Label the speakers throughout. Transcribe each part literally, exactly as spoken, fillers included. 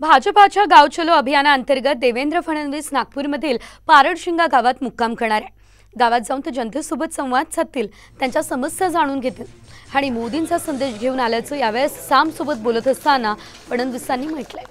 Speaker 1: भाजपाच्या गाव चलो अभियानाअंतर्गत देवेंद्र फडणवीस नागपूरमधील पारडशिंगा गावात मुक्काम करणार आहे। गावात जाऊन ते जनतेसोबत संवाद साधतील, त्यांच्या समस्या जाणून घेतील आणि मोदींचा संदेश घेऊन आल्याचं यावेळेस साम सोबत बोलत असताना फडणवीसांनी म्हटलंय।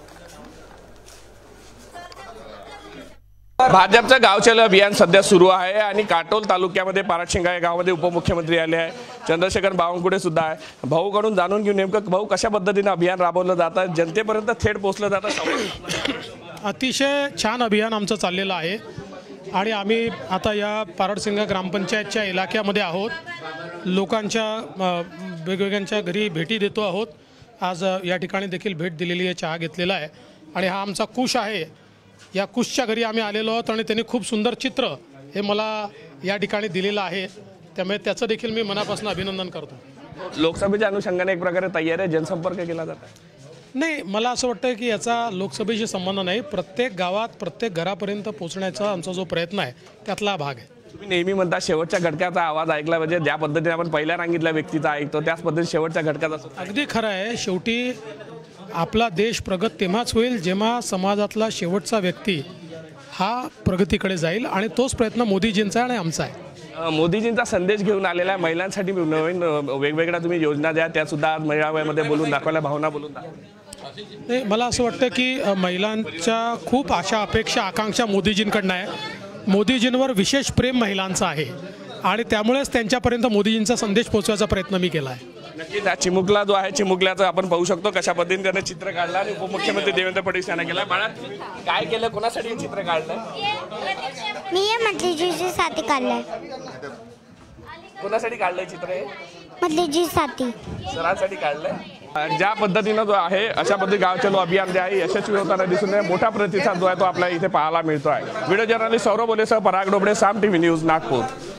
Speaker 2: भाजपचं गाव चलो अभियान सध्या सुरू आहे आणि काटोल तालुक्यामध्ये पारडशिंगा या गावामध्ये उपमुख्यमंत्री आले आहे, चंद्रशेखर बावनकुळे सुद्धा आहे। भाऊकडून जाणून घेऊन नेमकं भाऊ कशा पद्धतीने अभियान राबवलं जातं, जनतेपर्यंत थेट पोहोचलं जातं।
Speaker 3: अतिशय छान अभियान आमचं चाललेलं आहे आणि आम्ही आता या पारडशिंगा ग्रामपंचायतच्या इलाक्यामध्ये आहोत। लोकांच्या वेगवेगळ्यांच्या घरी भेटी देतो आहोत। आज या ठिकाणी देखील भेट दिलेली आहे, चहा घेतलेला आहे आणि हा आमचा कुश आहे। या कुशच्या घरी आम्ही आलेलो आहोत आणि त्यांनी खूप सुंदर चित्र हे मला या ठिकाणी दिलेलं आहे, त्यामुळे त्याचं देखील मी मनापासून अभिनंदन करतो।
Speaker 2: लोकसभेच्या अनुषंगाने एक प्रकारे तयारी आहे, जनसंपर्क केला जातो।
Speaker 3: नाही, मला असं वाटतं की याचा लोकसभेशी संबंध नाही, प्रत्येक गावात प्रत्येक घरापर्यंत पोहोचण्याचा आमचा जो प्रयत्न आहे त्यातला भाग आहे।
Speaker 2: तुम्ही नेहमी म्हणता शेवटच्या घटकाचा आवाज ऐकला पाहिजे, ज्या पद्धतीने आपण पहिल्या रांगीतल्या व्यक्तीचा ऐकतो त्याच पद्धतीने शेवटच्या घटकाचा।
Speaker 3: अगदी खरं आहे, शेवटी आपला देश प्रगत तेव्हाच होईल जेव्हा समाजातला शेवटचा व्यक्ती हा प्रगतीकडे जाईल आणि तोच प्रयत्न मोदीजींचा आणि आमचा आहे।
Speaker 2: मोदीजींचा संदेश घेऊन आलेल्या महिलांसाठी नवीन वेगवेगळ्या तुम्ही योजना द्या, त्या सुद्धा आज मेळाव्यामध्ये बोलून दाखवल्या, भावना बोलून दाखवल्या।
Speaker 3: नाही, मला असं वाटतं की महिलांच्या खूप आशा अपेक्षा आकांक्षा मोदीजींकडनं आहे। मोदीजींवर विशेष प्रेम महिलांचं आहे आणि त्यामुळेच त्यांच्यापर्यंत मोदीजींचा संदेश पोहोचवायचा प्रयत्न मी केला आहे।
Speaker 2: नक्कीच हा चिमुकला जो आहे, चिमुकल्याचं आपण पाहू शकतो कशा पद्धतीने त्याने चित्र काढलं आणि उपमुख्यमंत्री देवेंद्र फडणवीस यांना केलं। बाळा काय केलं, कोणासाठी हे चित्र काढलं?
Speaker 4: मी या मतलीजीसाठी काढलंय।
Speaker 2: कोणासाठी काढलंय चित्र हे?
Speaker 4: मतलीजीसाठी,
Speaker 2: सरांसाठी काढलंय। ज्या पद्धतीनं जो आहे अशा पद्धती गाव चलो अभियान जे आहे यशस्वी होताना दिसून येतो, मोठा प्रतिसाद जो आहे तो आपल्याला इथे पाहायला मिळतो आहे। व्हिडिओ जर्नलिस्ट सौरभ बोलेसह पराग डोबळे, साम टीव्ही न्यूज, नागपूर।